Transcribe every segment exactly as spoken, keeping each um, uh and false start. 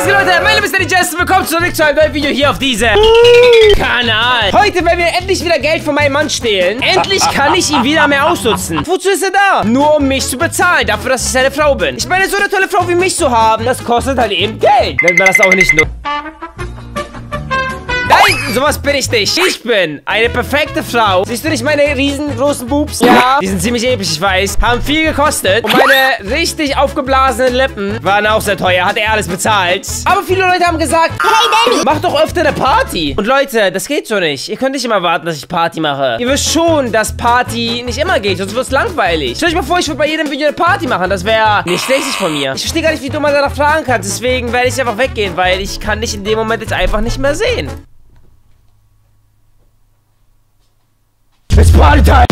Was geht, Leute? Mein Name ist Danny Jester. Willkommen zurück zu einem neuen Video hier auf diesem Kanal. Heute werden wir endlich wieder Geld von meinem Mann stehlen. Endlich kann ich ihn wieder mehr ausnutzen. Wozu ist er da? Nur um mich zu bezahlen, dafür, dass ich seine Frau bin. Ich meine, so eine tolle Frau wie mich zu haben, das kostet halt eben Geld. Nennt man das auch nicht nur. Nein, sowas bin ich nicht. Ich bin eine perfekte Frau. Siehst du nicht meine riesengroßen Boobs? Ja. Die sind ziemlich episch, ich weiß. Haben viel gekostet. Und meine richtig aufgeblasenen Lippen waren auch sehr teuer. Hat er alles bezahlt. Aber viele Leute haben gesagt, hey Danny, mach doch öfter eine Party. Und Leute, das geht so nicht. Ihr könnt nicht immer warten, dass ich Party mache. Ihr wisst schon, dass Party nicht immer geht. Sonst wird es langweilig. Stellt euch mal vor, ich würde bei jedem Video eine Party machen. Das wäre nicht richtig von mir. Ich verstehe gar nicht, wie du mal danach fragen kannst. Deswegen werde ich einfach weggehen, weil ich kann dich in dem Moment jetzt einfach nicht mehr sehen. It's party time!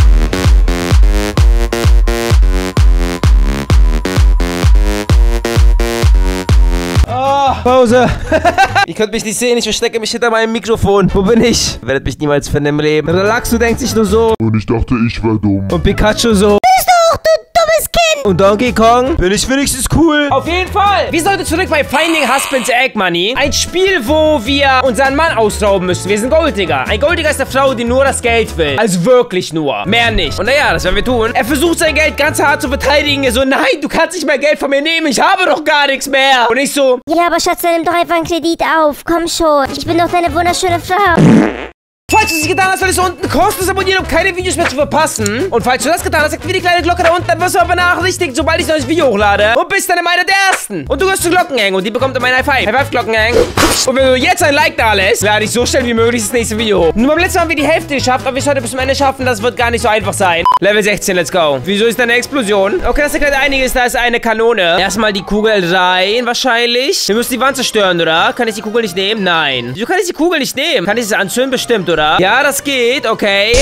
Oh, Pause. Ihr könnt mich nicht sehen, ich verstecke mich hinter meinem Mikrofon. Wo bin ich? Ihr werdet mich niemals finden im Leben. Relaxo denkt sich nur so. Und ich dachte, ich wäre dumm. Und Pikachu so. Bist du auch, du dummes Kind? Und Donkey Kong. Bin ich wenigstens cool? Auf jeden Fall. Wir sind heute zurück bei Finding Husband's Egg Money. Ein Spiel, wo wir unseren Mann ausrauben müssen. Wir sind Golddigger. Ein Golddigger ist eine Frau, die nur das Geld will. Also wirklich nur. Mehr nicht. Und naja, das werden wir tun. Er versucht sein Geld ganz hart zu verteidigen. Er so, nein, du kannst nicht mehr Geld von mir nehmen. Ich habe doch gar nichts mehr. Und ich so, Ja, aber Schatz, dann nimm doch einfach einen Kredit auf. Komm schon. Ich bin doch deine wunderschöne Frau. falls du es nicht getan hast, soll es unten kostenlos abonnieren, um keine Videos mehr zu verpassen. Und falls du das getan hast, aktiviere die kleine Glocke da unten, dann wirst du aber benachrichtigt, sobald ich ein neues Video hochlade. Und bist dann in einer der ersten. Und du gehst zu Glockenhang und die bekommt dann mein High Five. High Five, Glockenhang. Und wenn du jetzt ein Like da lässt, lade ich so schnell wie möglich das nächste Video hoch. Nur beim letzten Mal haben wir die Hälfte geschafft, aber wir sollten bis zum Ende schaffen, das wird gar nicht so einfach sein. Level sechzehn, let's go. Wieso ist da eine Explosion? Okay, das erklärt einiges, da ist eine Kanone. Erstmal die Kugel rein, wahrscheinlich. Wir müssen die Wand zerstören, oder? Kann ich die Kugel nicht nehmen? Nein. Wieso kann ich die Kugel nicht nehmen? Kann ich sie anzünden? Bestimmt, oder? Ja, das geht. Okay.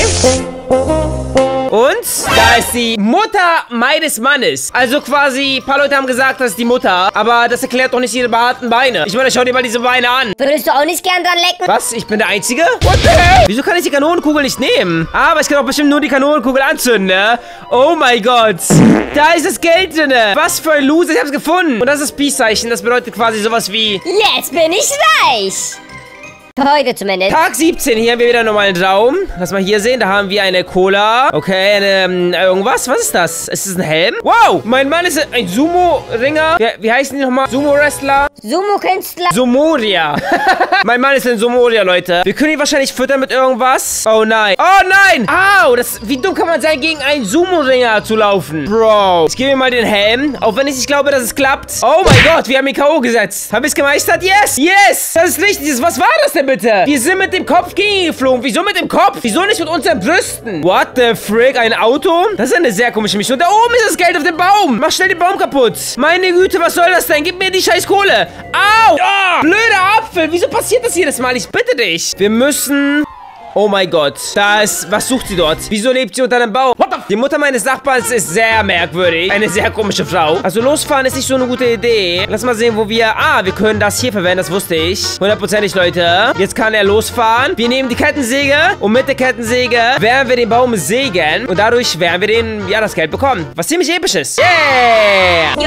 Und da ist die Mutter meines Mannes. Also quasi, ein paar Leute haben gesagt, das ist die Mutter. Aber das erklärt doch nicht ihre behaarten Beine. Ich meine, schau dir mal diese Beine an. Würdest du auch nicht gern dran lecken? Was? Ich bin der Einzige? What the hell? Wieso kann ich die Kanonenkugel nicht nehmen? Ah, aber ich kann auch bestimmt nur die Kanonenkugel anzünden, ne? Oh mein Gott. Da ist das Geld drin. Was für ein Loser. Ich hab's gefunden. Und das ist das Peace-Zeichen. Das bedeutet quasi sowas wie... Jetzt bin ich reich. Für heute zumindest. Tag siebzehn, hier haben wir wieder einen normalen Raum. Lass mal hier sehen, da haben wir eine Cola. Okay, eine, ähm, irgendwas. Was ist das? Ist das ein Helm? Wow, mein Mann ist ein Sumo-Ringer. Wie, wie heißen die nochmal? Sumo-Wrestler? Sumo-Künstler. Sumoria. Mein Mann ist ein Sumoria, Leute. Wir können ihn wahrscheinlich füttern mit irgendwas. Oh nein. Oh nein. Au, das, wie dumm kann man sein, gegen einen Sumo-Ringer zu laufen? Bro. Ich gebe mir mal den Helm. Auch wenn ich nicht glaube, dass es klappt. Oh mein Gott, wir haben ihn K O gesetzt. Haben wir es gemeistert? Yes. Yes. Das ist richtig. Was war das denn bitte? Wir sind mit dem Kopf gegen ihn geflogen. Wieso mit dem Kopf? Wieso nicht mit unseren Brüsten? What the frick? Ein Auto? Das ist eine sehr komische Mischung. Da oben ist das Geld auf dem Baum. Mach schnell den Baum kaputt. Meine Güte, was soll das denn? Gib mir die scheiß Kohle. Au! Oh, blöder Apfel. Wieso passiert das jedes Mal? Ich bitte dich. Wir müssen... Oh mein Gott. Da ist... Was sucht sie dort? Wieso lebt sie unter einem Baum? What the... Die Mutter meines Nachbarns ist sehr merkwürdig. Eine sehr komische Frau. Also losfahren ist nicht so eine gute Idee. Lass mal sehen, wo wir... Ah, wir können das hier verwenden. Das wusste ich. Hundertprozentig, Leute. Jetzt kann er losfahren. Wir nehmen die Kettensäge. Und mit der Kettensäge werden wir den Baum sägen. Und dadurch werden wir den... Ja, das Geld bekommen. Was ziemlich episch ist. Yeah!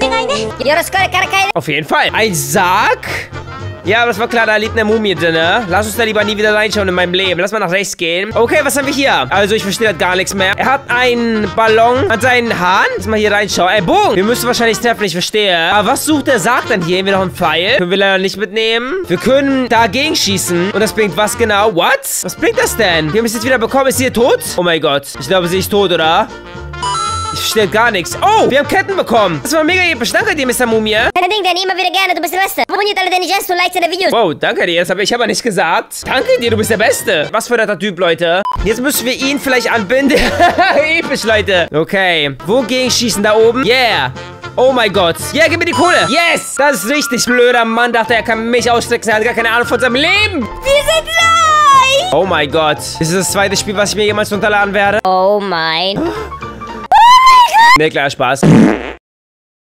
Auf jeden Fall. Ein Sarg... Ja, aber das war klar, da liegt eine Mumie drin, ne? Lass uns da lieber nie wieder reinschauen in meinem Leben. Lass mal nach rechts gehen. Okay, was haben wir hier? Also, ich verstehe halt gar nichts mehr. Er hat einen Ballon an seinen Haaren. Lass mal hier reinschauen. Ey, Boom! Wir müssen wahrscheinlich treffen, ich verstehe. Aber was sucht der Sarg denn hier? Haben wir noch einen Pfeil? Können wir leider nicht mitnehmen. Wir können dagegen schießen. Und das bringt was genau? What? Was bringt das denn? Wir haben es jetzt wieder bekommen. Ist sie tot? Oh mein Gott. Ich glaube, sie ist tot, oder? Ich verstehe gar nichts. Oh, wir haben Ketten bekommen. Das war mega episch. Danke dir, Mister Mumie. Kein Ding, Danny, immer wieder gerne. Du bist der Beste. Abonniert alle Danny Jester und liked seine Videos. Wow, danke dir. Das habe ich aber nicht gesagt. Danke dir, du bist der Beste. Was für ein netter Typ, Leute. Jetzt müssen wir ihn vielleicht anbinden. Episch, Leute. Okay. Wogegen schießen? Da oben? Yeah. Oh mein Gott. Yeah, gib mir die Kohle. Yes. Das ist richtig. Blöder Mann dachte, er kann mich ausstricksen. Er hat gar keine Ahnung von seinem Leben. Wir sind reich. Oh mein Gott. Das ist das zweite Spiel, was ich mir jemals runterladen werde. Oh mein... Nee, klar, Spaß.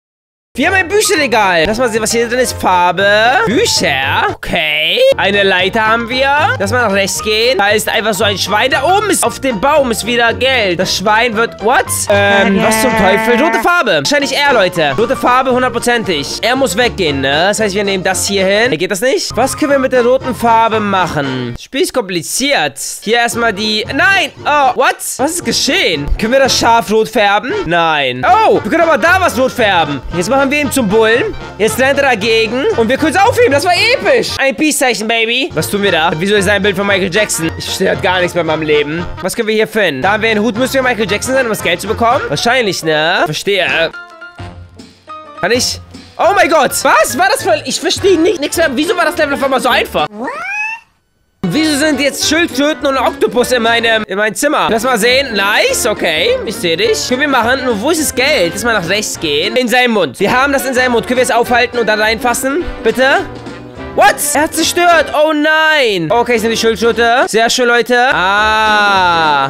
Wir haben ein Bücherregal. Lass mal sehen, was hier drin ist. Farbe. Bücher. Okay. Eine Leiter haben wir. Lass mal nach rechts gehen. Da ist einfach so ein Schwein. Da oben ist auf dem Baum ist wieder Geld. Das Schwein wird... What? Ähm, was zum Teufel? Rote Farbe. Wahrscheinlich er, Leute. Rote Farbe, hundertprozentig. Er muss weggehen, ne? Das heißt, wir nehmen das hier hin. Geht das nicht? Was können wir mit der roten Farbe machen? Das Spiel ist kompliziert. Hier erstmal die... Nein! Oh, what? Was ist geschehen? Können wir das Schaf rot färben? Nein. Oh, wir können aber da was rot färben. Jetzt machen wir ihn zum Bullen. Jetzt rennt er dagegen. Und wir können es aufheben. Das war episch. Ein Peace-Zeichen, Baby. Was tun wir da? Wieso ist ein Bild von Michael Jackson? Ich verstehe halt gar nichts bei meinem Leben. Was können wir hier finden? Da haben wir einen Hut. Müssen wir Michael Jackson sein, um das Geld zu bekommen? Wahrscheinlich, ne? Verstehe. Kann ich... Oh mein Gott. Was? War das für... Ich verstehe nicht, nichts mehr. Wieso war das Level auf einmal so einfach? Wieso sind jetzt Schildkröten und Oktopus in meinem, in meinem Zimmer? Lass mal sehen. Nice, okay. Ich sehe dich. Können wir machen. Nur wo ist das Geld? Lass mal nach rechts gehen. In seinem Mund. Wir haben das in seinem Mund. Können wir es aufhalten und dann reinfassen? Bitte? What? Er hat zerstört. Oh nein. Okay, ich nehme die Schildkröte. Sehr schön, Leute. Ah.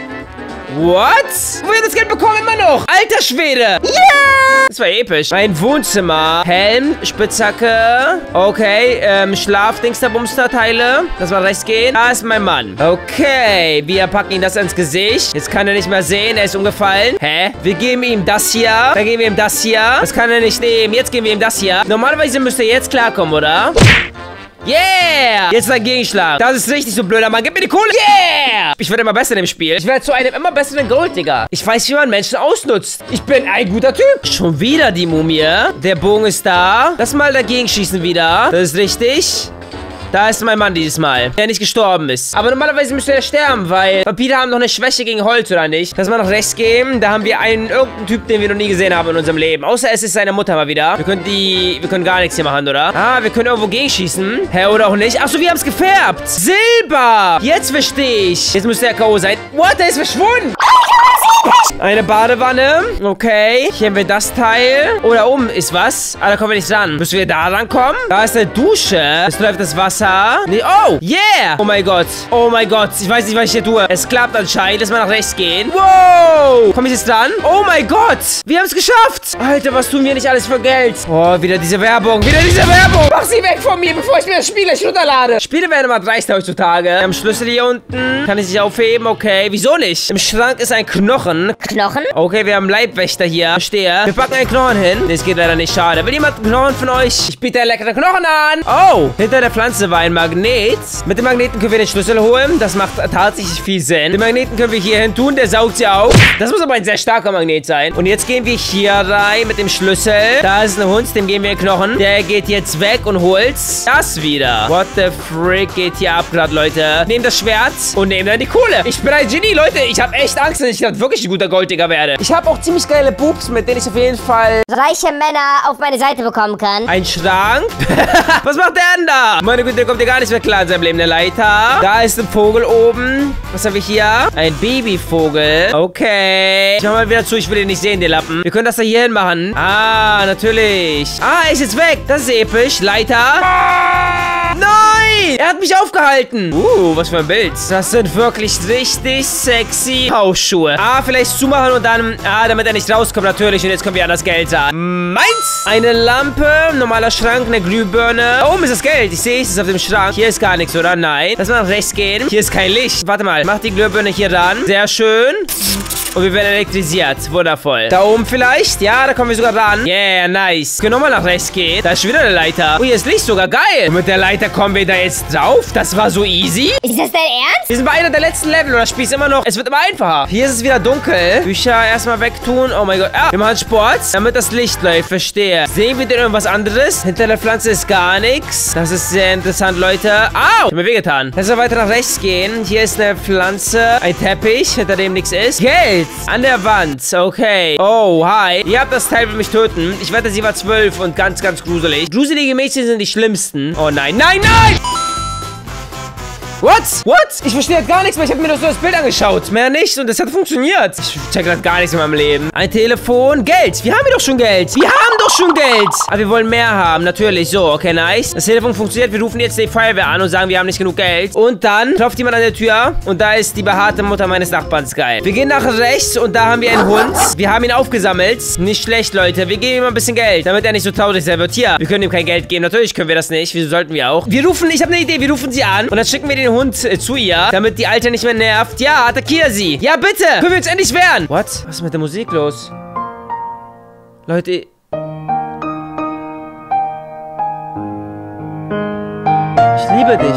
What? Wo wir das Geld bekommen immer noch? Alter Schwede. Ja. Yeah. Das war episch. Mein Wohnzimmer. Helm, Spitzhacke. Okay, ähm, Schlafdingster-Bumster-Teile. Lass mal rechts gehen. Da ist mein Mann. Okay, wir packen ihn das ins Gesicht. Jetzt kann er nicht mehr sehen. Er ist umgefallen. Hä? Wir geben ihm das hier. Dann geben wir ihm das hier. Das kann er nicht nehmen. Jetzt geben wir ihm das hier. Normalerweise müsste er jetzt klarkommen, oder? Yeah! Jetzt ein Gegenschlag. Das ist richtig so blöder Mann. Gib mir die Kohle. Yeah! Ich werde immer besser in dem Spiel. Ich werde zu einem immer besseren Gold, Digga. Ich weiß, wie man Menschen ausnutzt. Ich bin ein guter Typ. Schon wieder die Mumie. Der Bogen ist da. Lass mal dagegen schießen wieder. Das ist richtig. Da ist mein Mann dieses Mal, der nicht gestorben ist. Aber normalerweise müsste er sterben, weil Vampire haben noch eine Schwäche gegen Holz, oder nicht? Lass mal nach rechts gehen. Da haben wir einen, irgendeinen Typ, den wir noch nie gesehen haben in unserem Leben. Außer es ist seine Mutter mal wieder. Wir können die, wir können gar nichts hier machen, oder? Ah, wir können irgendwo gegenschießen. Hä, oder auch nicht? Achso, wir haben es gefärbt. Silber. Jetzt verstehe ich. Jetzt müsste er K O sein. What? Der ist verschwunden. Eine Badewanne. Okay. Hier haben wir das Teil. Oh, da oben ist was. Ah, da kommen wir nicht ran. Müssen wir da rankommen? Da ist eine Dusche. Es läuft das Wasser. Nee, oh. Yeah. Oh mein Gott. Oh mein Gott. Ich weiß nicht, was ich hier tue. Es klappt anscheinend. Lass mal nach rechts gehen. Wow. Komm ich jetzt dran? Oh mein Gott. Wir haben es geschafft. Alter, was tun wir nicht alles für Geld? Oh, wieder diese Werbung. Wieder diese Werbung. Mach sie weg von mir, bevor ich mir das Spiel gleich runterlade. Spiele werden immer dreist heutzutage. Wir haben Schlüssel hier unten. Kann ich sich aufheben? Okay. Wieso nicht? Im Schrank ist ein Knochen. Knochen? Okay, wir haben Leibwächter hier. Verstehe. Wir packen einen Knochen hin. Nee, es geht leider nicht. Schade. Will jemand einen Knochen von euch? Ich biete einen leckeren Knochen an. Oh, hinter der Pflanze war ein Magnet. Mit dem Magneten können wir den Schlüssel holen. Das macht tatsächlich viel Sinn. Den Magneten können wir hier hin tun. Der saugt sie auf. Das muss aber ein sehr starker Magnet sein. Und jetzt gehen wir hier rein mit dem Schlüssel. Da ist ein Hund. Dem geben wir einen Knochen. Der geht jetzt weg und holt das wieder. What the frick geht hier ab gerade, Leute? Nehmen das Schwert und nehmen dann die Kohle. Ich bin ein Genie, Leute. Ich habe echt Angst, dass ich dann wirklich ein guter Golddigger werde. Ich habe auch ziemlich geile Boobs, mit denen ich auf jeden Fall reiche Männer auf meine Seite bekommen kann. Ein Schrank? Was macht der denn da? Meine Güte, der kommt ja gar nicht mehr klar in seinem Leben. Eine Leiter. Da ist ein Vogel oben. Was haben wir hier? Ein Babyvogel. Okay. Ich mach mal wieder zu. Ich will ihn nicht sehen, den Lappen. Wir können das da hier hin machen. Ah, natürlich. Ah, er ist jetzt weg. Das ist episch. Leiter. Ah! Nein! Er hat mich aufgehalten. Uh, was für ein Bild. Das sind wirklich richtig sexy Hausschuhe. Ah, vielleicht zumachen und dann... Ah, damit er nicht rauskommt, natürlich. Und jetzt kommen wir an das Geld an. Meins! Eine Lampe, ein normaler Schrank, eine Glühbirne. Da oben ist das Geld. Ich sehe es, ist auf dem Schrank. Hier ist gar nichts, oder? Nein. Lass mal nach rechts gehen. Hier ist kein Licht. Warte mal. Mach die Glühbirne hier ran. Sehr schön. Und wir werden elektrisiert. Wundervoll. Da oben vielleicht? Ja, da kommen wir sogar ran. Yeah, nice. Wir können nochmal nach rechts gehen. Da ist schon wieder eine Leiter. Oh, hier ist Licht sogar. Geil. Und mit der Leiter kommen wir da jetzt drauf. Das war so easy. Ist das dein Ernst? Wir sind bei einer der letzten Level. Und das Spiel ist immer noch... Es wird immer einfacher. Hier ist es wieder dunkel. Bücher erstmal wegtun. Oh mein Gott. Ah, wir machen Sport, damit das Licht läuft. Verstehe. Sehen wir denn irgendwas anderes? Hinter der Pflanze ist gar nichts. Das ist sehr interessant, Leute. Au! Ich hab mir wehgetan. Lass mal weiter nach rechts gehen. Hier ist eine Pflanze. Ein Teppich, hinter dem nichts ist. Geld! An der Wand. Okay. Oh, hi. Ihr habt das Teil für mich töten. Ich wette, sie war zwölf und ganz, ganz gruselig. Gruselige Mädchen sind die schlimmsten. Oh nein. Nein, nein! What? What? Ich verstehe halt gar nichts mehr. Ich habe mir doch so das Bild angeschaut. Mehr nicht. Und das hat funktioniert. Ich check grad gar nichts in meinem Leben. Ein Telefon. Geld. Wir haben hier doch schon Geld. Wir haben doch schon Geld. Aber wir wollen mehr haben. Natürlich. So, okay, nice. Das Telefon funktioniert. Wir rufen jetzt die Feuerwehr an und sagen, wir haben nicht genug Geld. Und dann klopft jemand an der Tür. Und da ist die behaarte Mutter meines Nachbarns. Geil. Wir gehen nach rechts und da haben wir einen Hund. Wir haben ihn aufgesammelt. Nicht schlecht, Leute. Wir geben ihm ein bisschen Geld, damit er nicht so traurig sein wird. Hier, wir können ihm kein Geld geben. Natürlich können wir das nicht. Wieso sollten wir auch? Wir rufen, ich habe eine Idee. Wir rufen sie an und dann schicken wir den Hund äh, zu ihr, damit die Alte nicht mehr nervt. Ja, attackiere sie. Ja, bitte. Können wir uns endlich wehren? What? Was ist mit der Musik los? Leute. Ich liebe dich.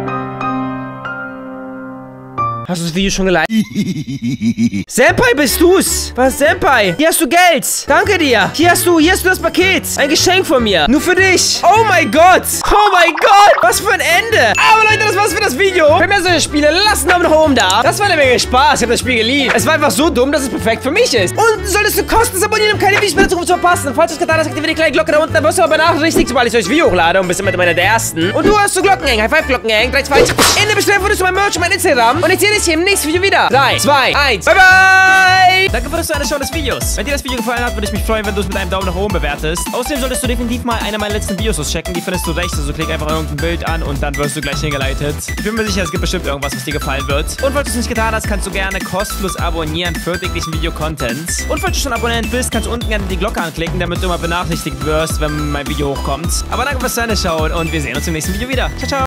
Hast du das Video schon geliked? Senpai, bist du's? Was, Senpai? Hier hast du Geld. Danke dir. Hier hast du, hier hast du das Paket. Ein Geschenk von mir. Nur für dich. Oh mein Gott. Oh mein Gott. Was für ein Ende. Aber Leute, das war's für das Video. Wenn ihr solche Spiele, lasst einen Daumen nach oben da. Das war eine Menge Spaß. Ich habe das Spiel geliebt. Es war einfach so dumm, dass es perfekt für mich ist. Und solltest du kostenlos abonnieren, um keine Videos mehr zu verpassen. Und falls du es getan hast, aktiviert die kleine Glocke da unten. Dann wirst du aber benachrichtigt, sobald ich euch Video hochlade. Und bist immer einer der Ersten. Und du hast so Glockenhängen. High Five Glockenhängen. Gleich zwei. In der Bestellung findest du mein Merch und mein Instagram. Und ich sehe dich hier im nächsten Video wieder. drei, zwei, eins. Bye, bye. Danke für das Anschauen des Videos. Wenn dir das Video gefallen hat, würde ich mich freuen, wenn du es mit einem Daumen nach oben bewertest. Außerdem solltest du definitiv mal eine meiner letzten Videos auschecken. Die findest du rechts. Also klick einfach irgendein Bild an und dann wirst du gleich hingeleitet. Ich bin mir sicher, es gibt bestimmt irgendwas, was dir gefallen wird. Und falls du es nicht getan hast, kannst du gerne kostenlos abonnieren für täglichen Video-Content. Und falls du schon Abonnent bist, kannst du unten gerne die Glocke anklicken, damit du immer benachrichtigt wirst, wenn mein Video hochkommt. Aber danke fürs Anschauen und wir sehen uns im nächsten Video wieder. Ciao, ciao.